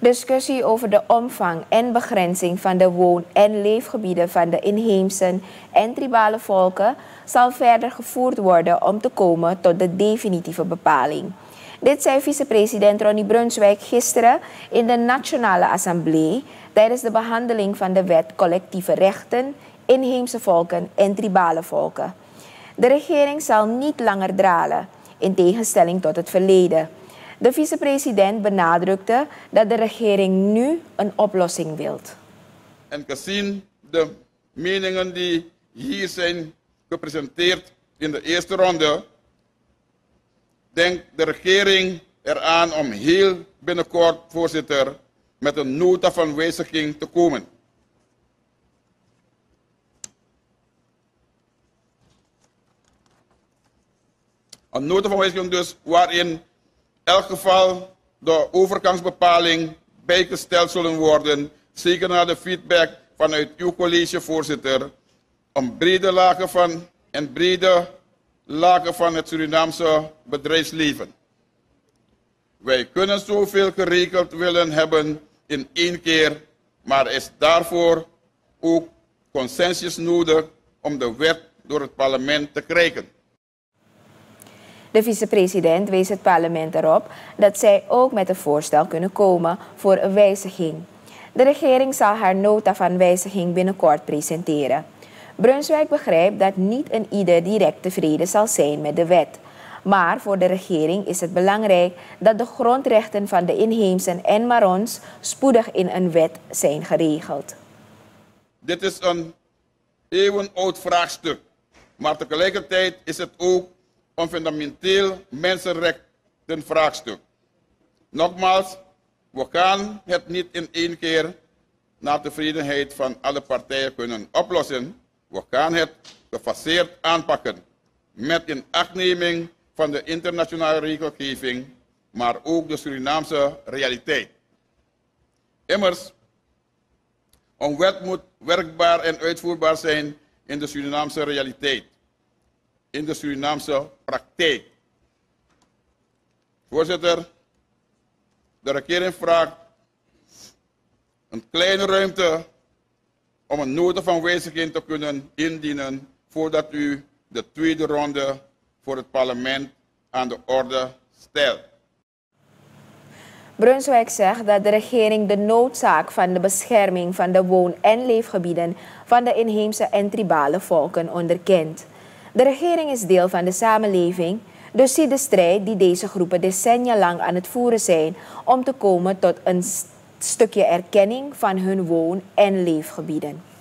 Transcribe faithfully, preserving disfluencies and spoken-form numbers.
Discussie over de omvang en begrenzing van de woon- en leefgebieden van de inheemse en tribale volken zal verder gevoerd worden om te komen tot de definitieve bepaling. Dit zei vicepresident Ronnie Brunswijk gisteren in de Nationale Assemblée tijdens de behandeling van de wet collectieve rechten, inheemse volken en tribale volken. De regering zal niet langer dralen, in tegenstelling tot het verleden. De vicepresident benadrukte dat de regering nu een oplossing wil. En gezien de meningen die hier zijn gepresenteerd in de eerste ronde, denkt de regering eraan om heel binnenkort, voorzitter, met een nota van wijziging te komen. Een nota van wijziging dus waarin in elk geval de overgangsbepaling bijgesteld zullen worden, zeker na de feedback vanuit uw college, voorzitter, om brede lagen van en brede lagen van het Surinaamse bedrijfsleven. Wij kunnen zoveel geregeld willen hebben in één keer, maar er is daarvoor ook consensus nodig om de wet door het parlement te krijgen. De vicepresident wees het parlement erop dat zij ook met een voorstel kunnen komen voor een wijziging. De regering zal haar nota van wijziging binnenkort presenteren. Brunswijk begrijpt dat niet een ieder direct tevreden zal zijn met de wet. Maar voor de regering is het belangrijk dat de grondrechten van de inheemsen en Marons spoedig in een wet zijn geregeld. Dit is een eeuwenoud vraagstuk, maar tegelijkertijd is het ook een fundamenteel mensenrechtenvraagstuk. Nogmaals, we gaan het niet in één keer naar tevredenheid van alle partijen kunnen oplossen. We gaan het gefaseerd aanpakken met inachtneming van de internationale regelgeving, maar ook de Surinaamse realiteit. Immers, een wet moet werkbaar en uitvoerbaar zijn in de Surinaamse realiteit, in de Surinaamse praktijk. Voorzitter, de regering vraagt een kleine ruimte om een nota van wijziging te kunnen indienen voordat u de tweede ronde voor het parlement aan de orde stelt. Brunswijk zegt dat de regering de noodzaak van de bescherming van de woon- en leefgebieden van de inheemse en tribale volken onderkent. De regering is deel van de samenleving, dus ziet de strijd die deze groepen decennia lang aan het voeren zijn om te komen tot een stukje erkenning van hun woon- en leefgebieden.